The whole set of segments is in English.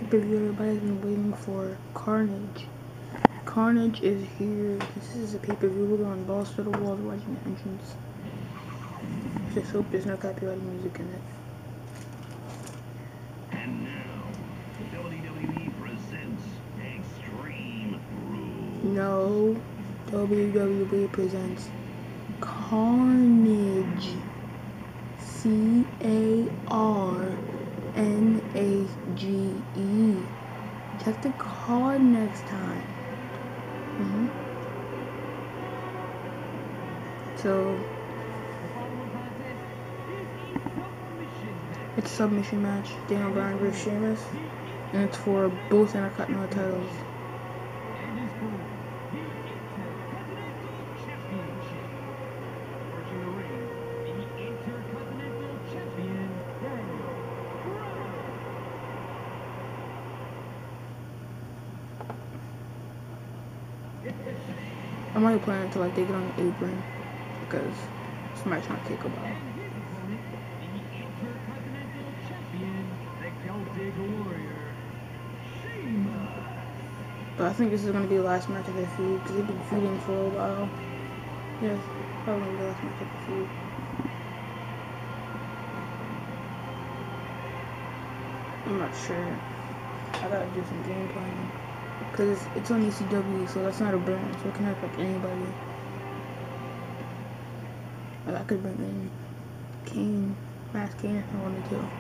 pay-per-view everybody's been waiting for, Carnage. Carnage is here. This is a pay-per-view. We're going balls to the walls watching the entrance. Just hope there's no copyrighted music in it. And now, WWE presents Extreme Rules. No, WWE presents Carnage. Carnage. Check the card next time. So it's a submission match. Daniel Bryan vs. Sheamus, and it's for both Intercontinental titles. I'm only playing until like they get on the apron because somebody's trying to kick about. But I think this is going to be the last match of their feud because they've been feuding for a while. Yes, probably going to be the last match of the feud. I'm not sure. I gotta do some game planning. Because it's on ECW, so that's not a brand, so it can affect anybody. Like I could bring in Kane, Mass Kane if I wanted to.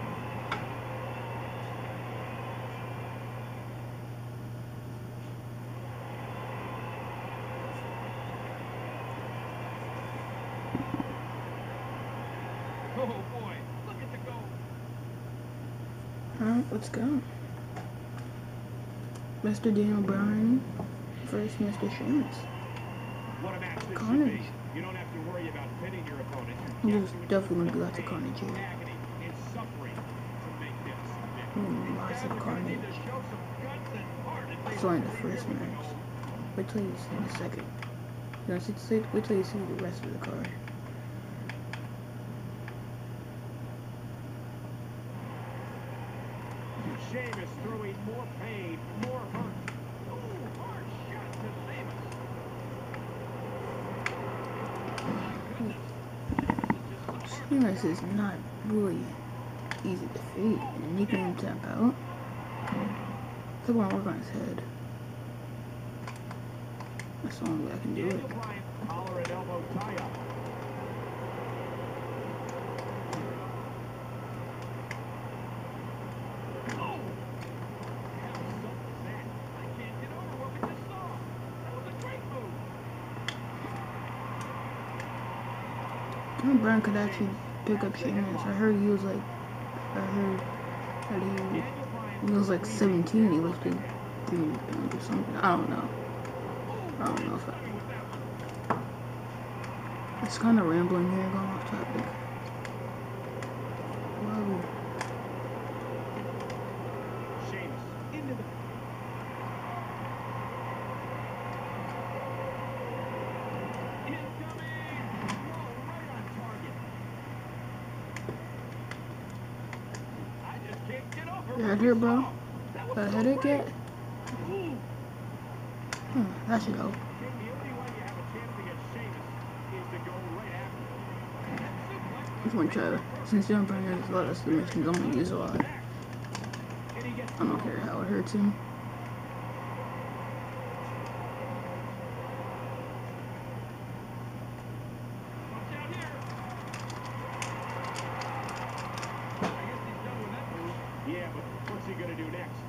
Oh boy, look at the goal. Alright, let's go. Mr. Daniel Bryan versus Mr. Sheamus. What a match this Carnage. should be. You don't have to worry about pitting your opponent. There's definitely going to be lots of carnage here. Agony and suffering to make this. Lots of carnage. It's only the first match. Wait till you see the second. Wait till you see the rest of the card. Sheamus throwing more pain, more hurt. Ooh, hard shot to Sheamus. Sheamus is not really easy to defeat, and he can tap out. Look what I work on his head. That's the only way I can do it. Daniel Bryan, collar and elbow tie up. Bryan could actually pick up Sheamus. I heard he was like, that he was like 17. He lifted 300 pounds or something. I don't know if it's kind of rambling here, going off topic. Whoa. Sheamus into the You heard here, bro? Got a headache yet? That should help. Which one try? Since John Bryan has a lot of submissions, I'm gonna use a lot. I don't care how it hurts him. Yeah, but what's he gonna do next?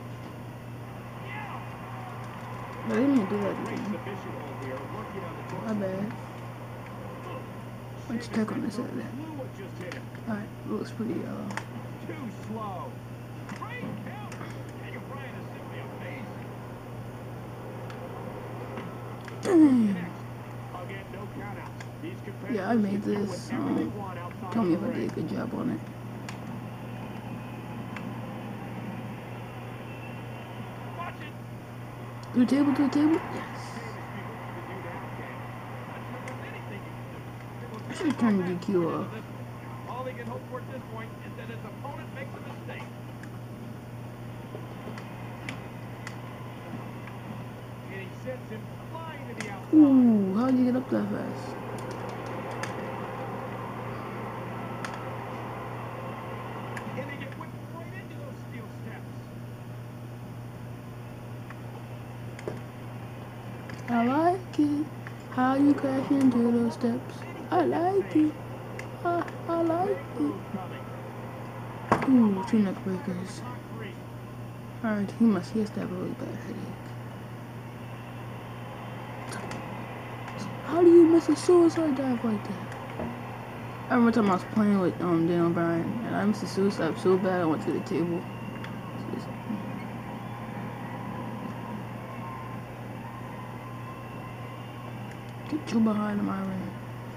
But I didn't even do that again. My bad. Let's check on this at that. Alright, it looks pretty Too slow. Great count. Daniel Bryan is simply amazing. Again, no countouts. These competitors Yeah, I made can do this. whatever they want outside Tell me of if the I did a ring. good job on it. Watch it. Do a table, do a table? Yes. I should turn the DQ off. All he can hope for at this point is that his opponent makes a mistake. him flying to the outside. Ooh, how'd you get up that fast? And they get whipped right into those steel steps. I like it. How you crash into those steps. I like it. I like it. Ooh, 2 neck breakers. Alright, he has to have a really bad headache. How do you miss a suicide dive like that? I remember time I was playing with Daniel Bryan, and I missed a suicide so bad I went to the table. Get you behind my ring.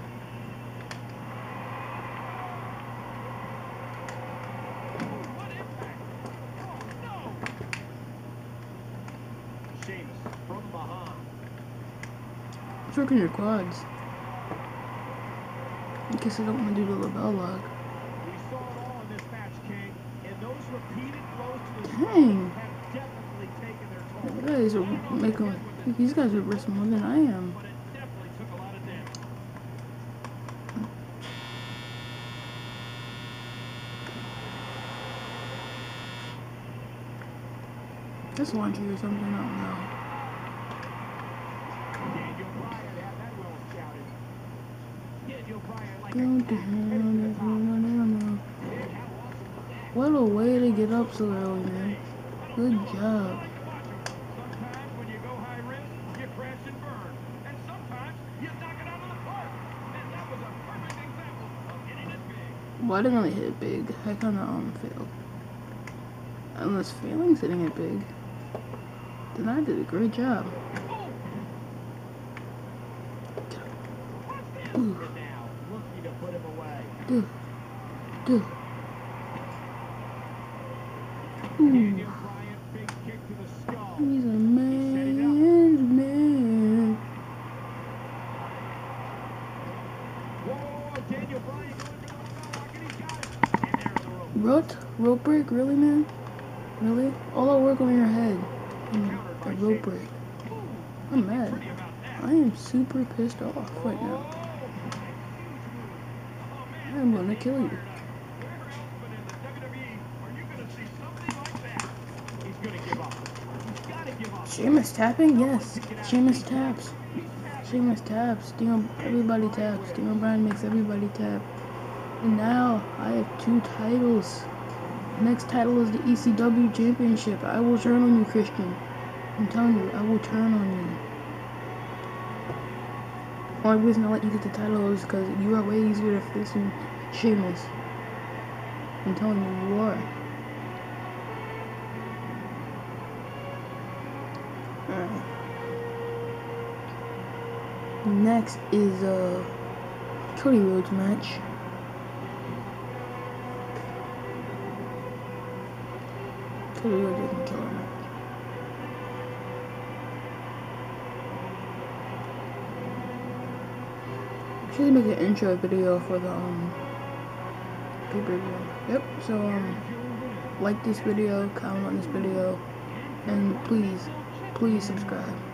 From behind. It's working your quads. In case I don't want to do the label lock. We saw it all in this match, King, and those repeated blows to the Dang. have definitely taken their toll. You guys are making, these guys are risk more than I am. But it definitely took a lot of damage. That's launcher or something, I don't know. Daniel Bryan had that well scouted. Daniel Bryan like What a way to get up so early, man. Good job. Sometimes when you go high risk, you crash and burn. And sometimes you knock it out of the park. And that was a perfect example of hitting it big. Well, I didn't really hit it big. I kind of failed. Unless failing's hitting it big. Then I did a great job. Ooh. And now, looking to put him away. Duh. Duh. Daniel Ooh. Bryan, big kick to the skull. He's a man's man. Whoa, Daniel Bryan going for the lock, and he's got it. And there's the rope. Rope break? Really, man? Really? All that work on your head. A rope break. I'm mad. I am super pissed off right now. I'm gonna kill you. Sheamus tapping? Yes. Sheamus taps. Sheamus taps. Everybody taps. Daniel Bryan makes everybody tap. And now I have 2 titles. Next title is the ECW Championship. I will turn on you, Christian. I'm telling you, I will turn on you. Only reason I let you get the title is because you are way easier to face than Sheamus. I'm telling you, you are. Alright. Next is Cody Rhodes match. Cody Rhodes doesn't kill him. Should make an intro video for the pay-per-view. Yep. So like this video, comment on this video, and please subscribe.